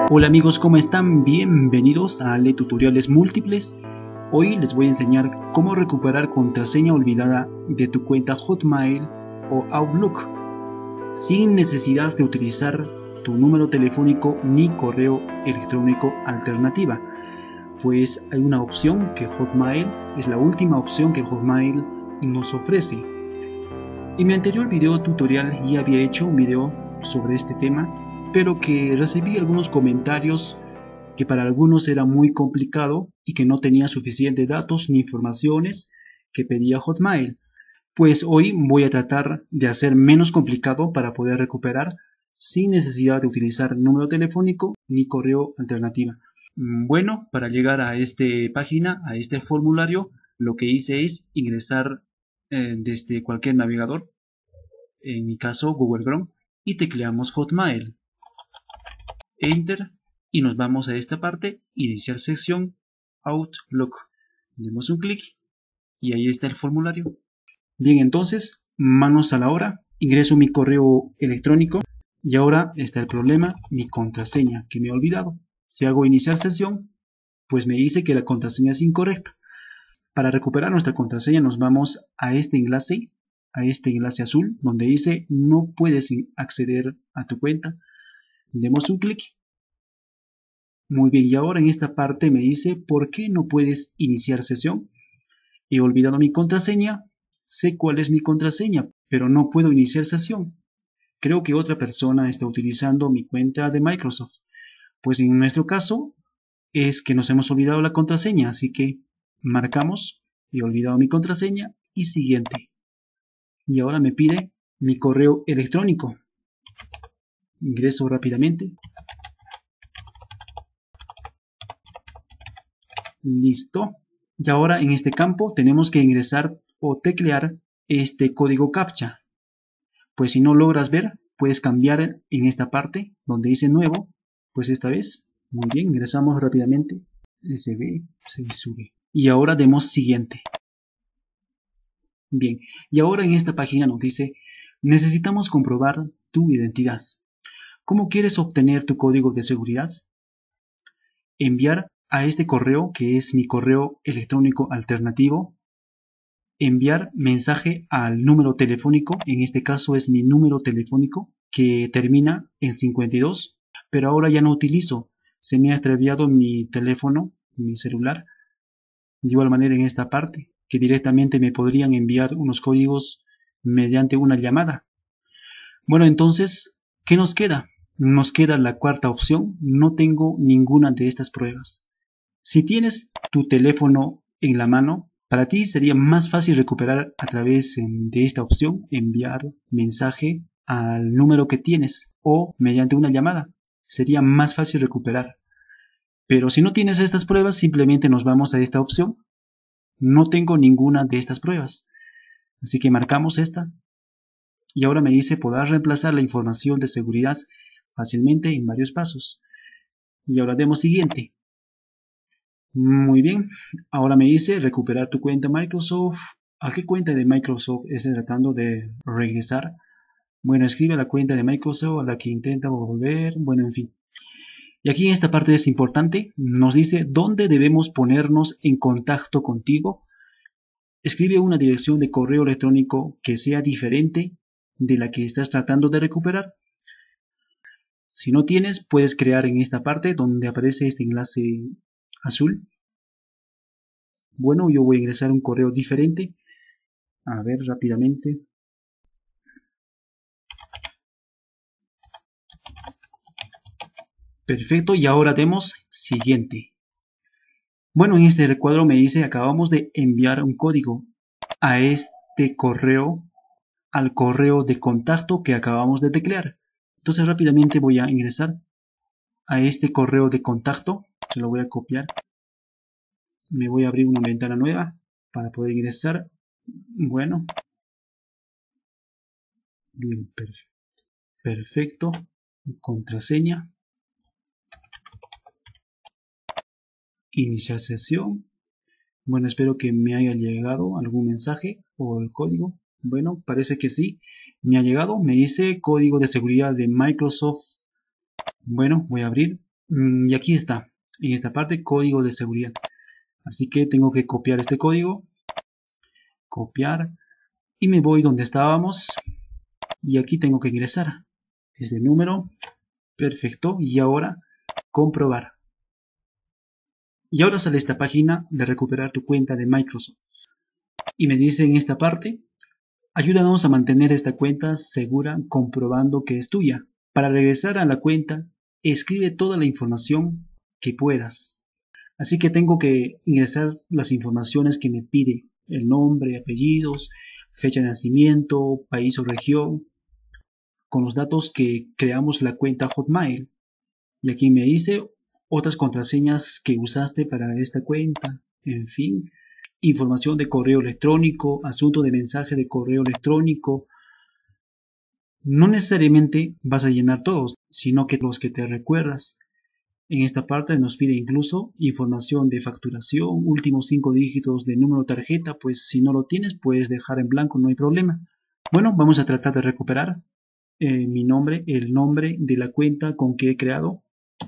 Hola amigos, ¿cómo están? Bienvenidos a Ale Tutoriales Múltiples. Hoy les voy a enseñar cómo recuperar contraseña olvidada de tu cuenta Hotmail o Outlook sin necesidad de utilizar tu número telefónico ni correo electrónico alternativa. Pues hay una opción que Hotmail es la última opción que Hotmail nos ofrece. En mi anterior video tutorial ya había hecho un video sobre este tema, pero que recibí algunos comentarios que para algunos era muy complicado y que no tenía suficientes datos ni informaciones que pedía Hotmail. Pues hoy voy a tratar de hacer menos complicado para poder recuperar sin necesidad de utilizar número telefónico ni correo alternativa. Bueno, para llegar a esta página, a este formulario, lo que hice es ingresar desde cualquier navegador, en mi caso Google Chrome, y tecleamos Hotmail. Enter y nos vamos a esta parte, iniciar sesión, Outlook. Demos un clic y ahí está el formulario. Bien, entonces, manos a la obra, ingreso mi correo electrónico y ahora está el problema, mi contraseña que me he olvidado. Si hago iniciar sesión, pues me dice que la contraseña es incorrecta. Para recuperar nuestra contraseña nos vamos a este enlace azul, donde dice no puedes acceder a tu cuenta. Demos un clic. Muy bien, y ahora en esta parte me dice ¿por qué no puedes iniciar sesión? He olvidado mi contraseña, sé cuál es mi contraseña, pero no puedo iniciar sesión. Creo que otra persona está utilizando mi cuenta de Microsoft. Pues en nuestro caso es que nos hemos olvidado la contraseña, así que marcamos he olvidado mi contraseña y siguiente. Y ahora me pide mi correo electrónico. Ingreso rápidamente. Listo. Y ahora en este campo tenemos que ingresar o teclear este código CAPTCHA. Pues si no logras ver, puedes cambiar en esta parte donde dice nuevo. Pues esta vez, muy bien, ingresamos rápidamente. SB6V. Y ahora demos siguiente. Bien, y ahora en esta página nos dice necesitamos comprobar tu identidad. ¿Cómo quieres obtener tu código de seguridad? Enviar a este correo que es mi correo electrónico alternativo, enviar mensaje al número telefónico, en este caso es mi número telefónico que termina en 52, pero ahora ya no utilizo, se me ha extraviado mi teléfono, mi celular, de igual manera en esta parte, que directamente me podrían enviar unos códigos mediante una llamada. Bueno, entonces, ¿qué nos queda? Nos queda la cuarta opción, no tengo ninguna de estas pruebas. Si tienes tu teléfono en la mano, para ti sería más fácil recuperar a través de esta opción, enviar mensaje al número que tienes o mediante una llamada. Sería más fácil recuperar. Pero si no tienes estas pruebas, simplemente nos vamos a esta opción. No tengo ninguna de estas pruebas. Así que marcamos esta. Y ahora me dice podrás reemplazar la información de seguridad fácilmente en varios pasos. Y ahora demos siguiente. Muy bien, ahora me dice recuperar tu cuenta Microsoft. ¿A qué cuenta de Microsoft estoy tratando de regresar? Bueno, escribe la cuenta de Microsoft a la que intenta volver. Bueno, en fin. Y aquí en esta parte es importante, nos dice dónde debemos ponernos en contacto contigo. Escribe una dirección de correo electrónico que sea diferente de la que estás tratando de recuperar. Si no tienes, puedes crear en esta parte donde aparece este enlace azul. Bueno, yo voy a ingresar un correo diferente. A ver, rápidamente. Perfecto, y ahora demos siguiente. Bueno, en este recuadro me dice acabamos de enviar un código a este correo, al correo de contacto que acabamos de teclear. Entonces rápidamente voy a ingresar a este correo de contacto, se lo voy a copiar. Me voy a abrir una ventana nueva para poder ingresar. Bueno, bien, perfecto. Contraseña. Iniciar sesión. Bueno, espero que me haya llegado algún mensaje o el código. Bueno, parece que sí. Me ha llegado. Me dice código de seguridad de Microsoft. Bueno, voy a abrir. Y aquí está, en esta parte, código de seguridad. Así que tengo que copiar este código, copiar, y me voy donde estábamos, y aquí tengo que ingresar este número, perfecto, y ahora comprobar. Y ahora sale esta página de recuperar tu cuenta de Microsoft. Y me dice en esta parte, ayúdanos a mantener esta cuenta segura comprobando que es tuya. Para regresar a la cuenta, escribe toda la información que puedas. Así que tengo que ingresar las informaciones que me pide. El nombre, apellidos, fecha de nacimiento, país o región, con los datos que creamos la cuenta Hotmail. Y aquí me dice otras contraseñas que usaste para esta cuenta. En fin, información de correo electrónico, asunto de mensaje de correo electrónico. No necesariamente vas a llenar todos, sino que los que te recuerdas. En esta parte nos pide incluso información de facturación, últimos 5 dígitos de número de tarjeta, pues si no lo tienes puedes dejar en blanco, no hay problema. Bueno, vamos a tratar de recuperar mi nombre, el nombre de la cuenta con que he creado.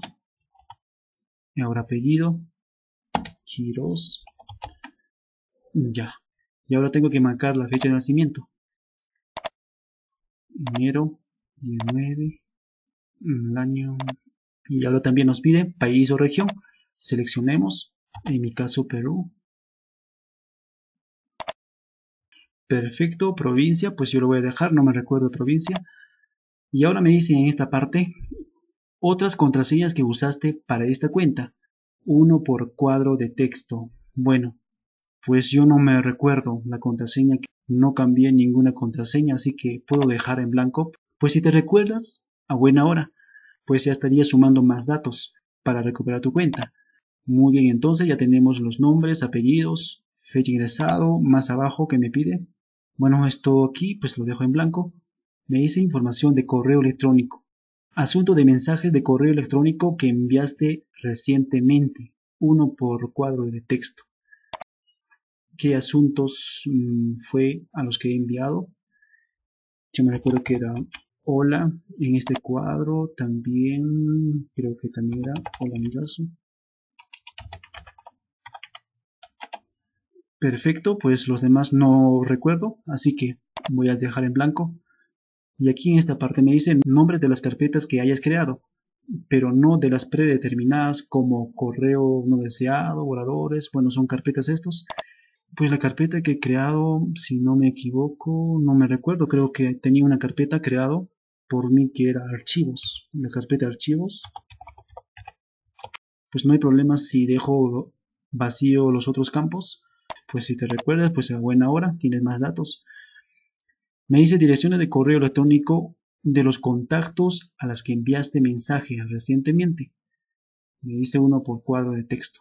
Y ahora apellido, Quiroz, ya. Y ahora tengo que marcar la fecha de nacimiento. Enero 19, el año. Y ahora también nos pide país o región. Seleccionemos, en mi caso Perú. Perfecto, provincia, pues yo lo voy a dejar, no me recuerdo provincia. Y ahora me dice en esta parte, otras contraseñas que usaste para esta cuenta. Uno por cuadro de texto. Bueno, pues yo no me recuerdo la contraseña, no cambié ninguna contraseña, así que puedo dejar en blanco. Pues si te recuerdas, a buena hora, pues ya estaría sumando más datos para recuperar tu cuenta. Muy bien, entonces ya tenemos los nombres, apellidos, fecha de ingresado, más abajo que me pide. Bueno, esto aquí pues lo dejo en blanco. Me dice información de correo electrónico. Asunto de mensajes de correo electrónico que enviaste recientemente. Uno por cuadro de texto. ¿Qué asuntos fue a los que he enviado? Yo me recuerdo que era hola. En este cuadro también, creo que también era hola amigazo. Perfecto, pues los demás no recuerdo, así que voy a dejar en blanco. Y aquí en esta parte me dice nombre de las carpetas que hayas creado, pero no de las predeterminadas como correo no deseado, borradores, bueno, son carpetas estos. Pues la carpeta que he creado, si no me equivoco, no me recuerdo, creo que tenía una carpeta creado por mí que era archivos. La carpeta de archivos, pues no hay problema si dejo vacío los otros campos. Pues si te recuerdas, pues a buena hora tienes más datos. Me dice direcciones de correo electrónico de los contactos a las que enviaste mensaje recientemente. Me dice uno por cuadro de texto.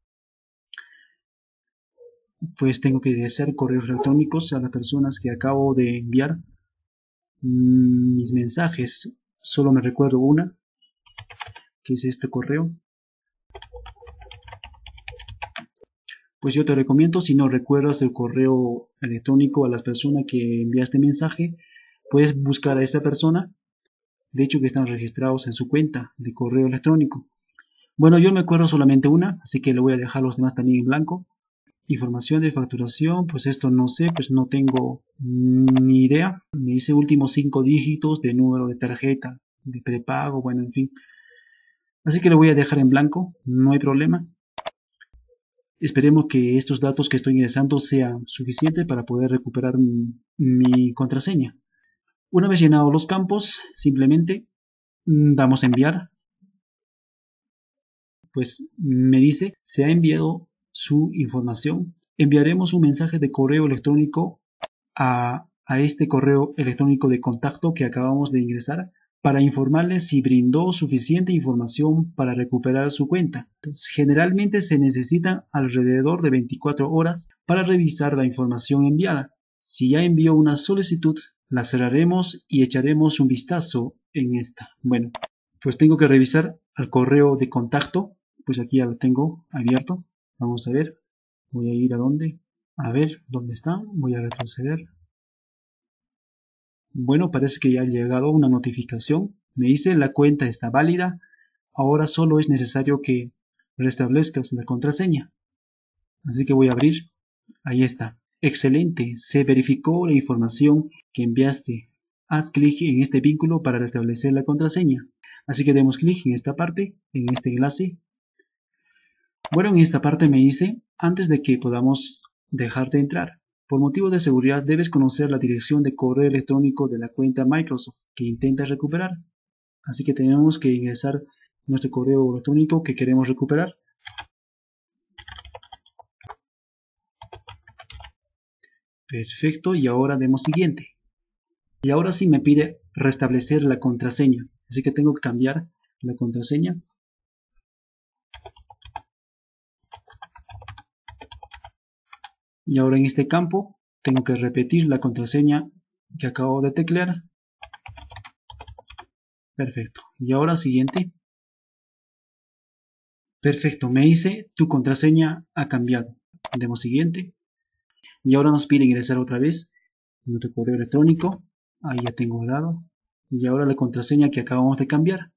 Pues tengo que hacer correos electrónicos a las personas que acabo de enviar mis mensajes. Solo me recuerdo una, que es este correo. Pues yo te recomiendo, si no recuerdas el correo electrónico a las personas que enviaste mensaje, puedes buscar a esa persona. De hecho que están registrados en su cuenta de correo electrónico. Bueno, yo me acuerdo solamente una, así que le voy a dejar los demás también en blanco. Información de facturación, pues esto no sé, pues no tengo ni idea. Me dice últimos 5 dígitos de número de tarjeta, de prepago, bueno, en fin. Así que lo voy a dejar en blanco, no hay problema. Esperemos que estos datos que estoy ingresando sean suficientes para poder recuperar mi contraseña. Una vez llenados los campos, simplemente damos a enviar. Pues me dice, se ha enviado su información. Enviaremos un mensaje de correo electrónico a este correo electrónico de contacto que acabamos de ingresar para informarle si brindó suficiente información para recuperar su cuenta. Entonces, generalmente se necesita alrededor de 24 horas para revisar la información enviada. Si ya envió una solicitud, la cerraremos y echaremos un vistazo en esta. Bueno, pues tengo que revisar al correo de contacto. Pues aquí ya lo tengo abierto. Vamos a ver. Voy a ir a dónde. A ver, ¿dónde está? Voy a retroceder. Bueno, parece que ya ha llegado una notificación. Me dice la cuenta está válida. ahora solo es necesario que restablezcas la contraseña. Así que voy a abrir. Ahí está. Excelente. Se verificó la información que enviaste. Haz clic en este vínculo para restablecer la contraseña. Así que demos clic en esta parte, en este enlace. Bueno, en esta parte me dice, antes de que podamos dejarte entrar, por motivo de seguridad debes conocer la dirección de correo electrónico de la cuenta Microsoft que intentas recuperar. Así que tenemos que ingresar nuestro correo electrónico que queremos recuperar. Perfecto, y ahora demos siguiente. Y ahora sí me pide restablecer la contraseña. Así que tengo que cambiar la contraseña. Y ahora en este campo tengo que repetir la contraseña que acabo de teclear. Perfecto. Y ahora siguiente. Perfecto, me dice tu contraseña ha cambiado. Demos siguiente. Y ahora nos pide ingresar otra vez nuestro correo electrónico. Ahí ya tengo dado. Y ahora la contraseña que acabamos de cambiar.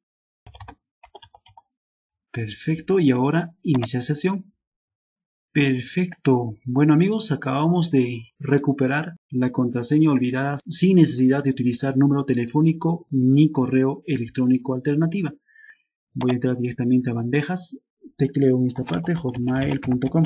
Perfecto, y ahora iniciar sesión. Perfecto. Bueno amigos, acabamos de recuperar la contraseña olvidada sin necesidad de utilizar número telefónico ni correo electrónico alternativa. Voy a entrar directamente a bandejas. Tecleo en esta parte hotmail.com.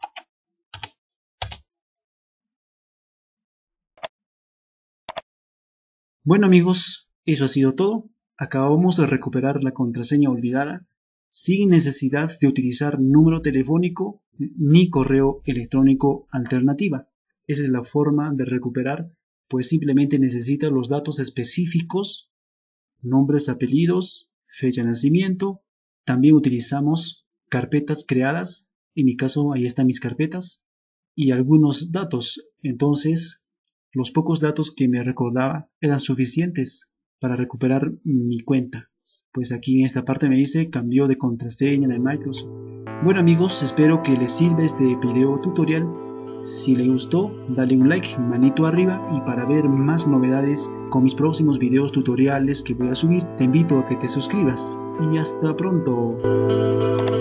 Bueno amigos, eso ha sido todo. Acabamos de recuperar la contraseña olvidada sin necesidad de utilizar número telefónico ni correo electrónico alternativa. Esa es la forma de recuperar, pues simplemente necesita los datos específicos, nombres, apellidos, fecha de nacimiento. También utilizamos carpetas creadas, en mi caso ahí están mis carpetas, y algunos datos. Entonces, los pocos datos que me recordaba eran suficientes para recuperar mi cuenta. Pues aquí en esta parte me dice cambio de contraseña de Microsoft. Bueno amigos, espero que les sirva este video tutorial. Si les gustó, dale un like, manito arriba, y para ver más novedades con mis próximos videos tutoriales que voy a subir, te invito a que te suscribas. Y hasta pronto.